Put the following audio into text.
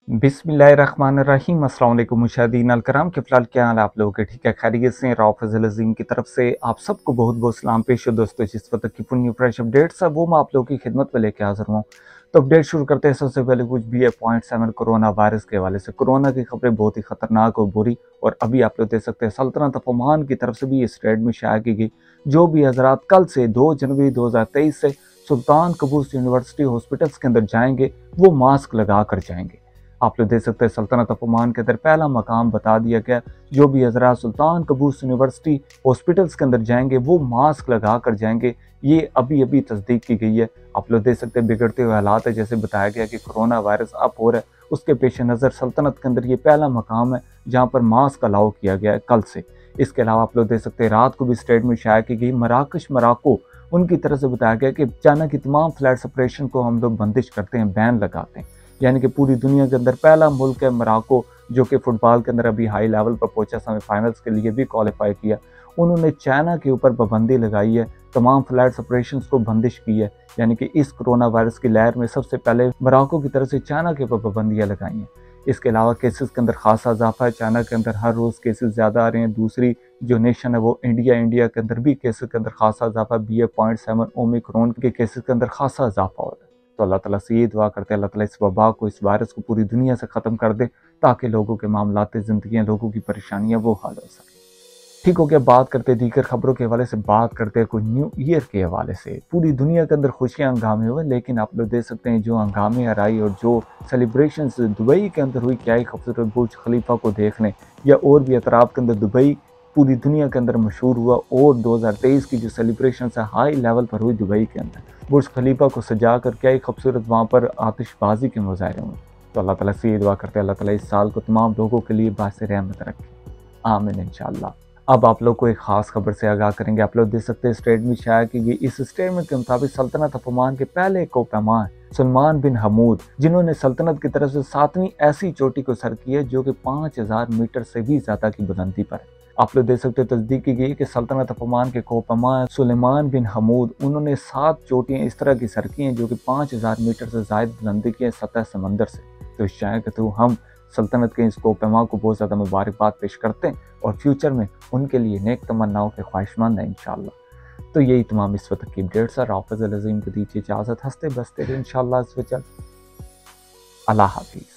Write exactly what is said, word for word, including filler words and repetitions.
बिस्मिल्लाहिर्रहमानिर्रहीम। अस्सलाम वालेकुम मुशाहिदीन अलकराम, के फिलहाल क्या हाल है आप लोगों के? ठीक है, खैरियत से? रऊफ फजल अजीम की तरफ से आप सबको बहुत बहुत सलाम पेश है। दोस्तों, जिस वक्त की फुल न्यू फ्रेश अपडेट्स है वो मैं आप लोगों की खिदमत में लेके हाजिर हूँ। तो अपडेट शुरू करते हैं। सबसे पहले कुछ B A point seven corona virus के हवाले से। कोरोना की खबरें बहुत ही खतरनाक और बुरी, और अभी आप लोग देख सकते हैं सल्तनत ऑफ ओमान की तरफ से भी इस ट्रेड में शाया की गई। जो भी हजरात कल से दो जनवरी दो हज़ार तेईस से सुल्तान कबूस यूनिवर्सिटी हॉस्पिटल्स के अंदर जाएंगे वो मास्क लगा कर जाएंगे। आप लोग देख सकते हैं सल्तनत ऑफ ओमान के अंदर पहला मकाम बता दिया गया। जो भी हजरात सुल्तान कबूस यूनिवर्सिटी हॉस्पिटल्स के अंदर जाएंगे वो मास्क लगा कर जाएंगे। ये अभी अभी तस्दीक की गई है। आप लोग देख सकते हैं बिगड़ते हुए हालात है, जैसे बताया गया कि कोरोना वायरस अप हो रहा है, उसके पेश नज़र सल्तनत के अंदर ये पहला मकाम है जहाँ पर मास्क अलाउ किया गया है कल से। इसके अलावा आप लोग देख सकते हैं रात को भी स्टेट में शाया की गई। मराकश मराको उनकी तरफ से बताया गया कि चाइना की तमाम फ्लैट सेपरेशन को हम लोग बंदिश करते हैं, बैन लगाते हैं। यानी कि पूरी दुनिया के अंदर पहला मुल्क है मोरक्को, जो कि फुटबॉल के अंदर अभी हाई लेवल पर पहुंचा, सेमीफाइनल्स के लिए भी क्वालिफाई किया। उन्होंने चाइना के ऊपर पाबंदी लगाई है, तमाम फ्लैट सेपरेशंस को बंदिश की है। यानी कि इस कोरोना वायरस की लहर में सबसे पहले मोरक्को की तरफ से चाइना के ऊपर पाबंदियाँ लगाई हैं। इसके अलावा केसेस के अंदर खासा इजाफा है। चाइना के अंदर हर रोज़ केसेस ज़्यादा आ रहे हैं। दूसरी जो नेशन है वो इंडिया इंडिया के अंदर भी केसेस के अंदर खासा इजाफा, B A point seven omicron के केसेस के अंदर खासा इजाफा हो रहा है। तो अल्लाह ताला से ये दुआ करते हैं अल्लाह ताला इस वबा को, इस वायरस को पूरी दुनिया से ख़त्म कर दे, ताकि लोगों के मामलात ज़िंदगियाँ, लोगों की परेशानियाँ वो हल हो सके। ठीक हो गया, बात करते हैं दीगर खबरों के हवाले से। बात करते हैं कुछ न्यू ईयर के हवाले से। पूरी दुनिया के अंदर खुशियाँ हंगामे हुए, लेकिन आप लोग देख सकते हैं जो हंगामे आराई और जो सेलिब्रेशन दुबई के अंदर हुई, क्या ही खूबसूरत बुर्ज खलीफा को देख लें, या और भी अतराफ के अंदर दुबई पूरी दुनिया के अंदर मशहूर हुआ। और दो हज़ार तेईस की जो सेलिब्रेशन है हाई लेवल पर हुई दुबई के अंदर, बुर्ज खलीफा को सजा कर क्या ही खूबसूरत वहाँ पर आतिशबाजी के मुजाहरे हुए। तो अल्लाह ताला से ये दुआ करते हैं अल्लाह ताला इस साल को तमाम लोगों के लिए बासे रहमत रखे, आमीन इंशाअल्लाह। अब आप लोग को एक खास खबर से आगाह करेंगे। आप लोग देख सकते हैं स्टेट में शाया की गई। इस स्टेटमेंट के मुताबिक सल्तनत ऑफ ओमान के पहले को पैमान सलमान बिन हमूद, जिन्होंने सल्तनत की तरफ से सातवीं ऐसी चोटी को सर की है जो कि पाँच हज़ार मीटर से भी ज़्यादा की बुलंदी पर है। आप लोग देख सकते हैं तस्दीक की गई कि सल्तनत ऑफ ओमान के कोपमा सुलेमान बिन हमूद, उन्होंने सात चोटियाँ इस तरह की सर की हैं जो कि पाँच हज़ार मीटर से ज़ायद बुलंदी की है सतह समंदर से। तो इस शायर के थ्रू हम सल्तनत के इस कोपमा को बहुत ज़्यादा मुबारकबाद पेश करते हैं, और फ्यूचर में उनके लिए नेक तमन्नाओं के ख्वाहिशमंद हैं इंशाअल्लाह। तो यही तमाम इस वक्त की अपडेट्स है। रऊफ फजल अजीम को दीजिए इजाज़त, हंसते बसते रहिए इंशाअल्लाह। अल्लाह हाफिज़।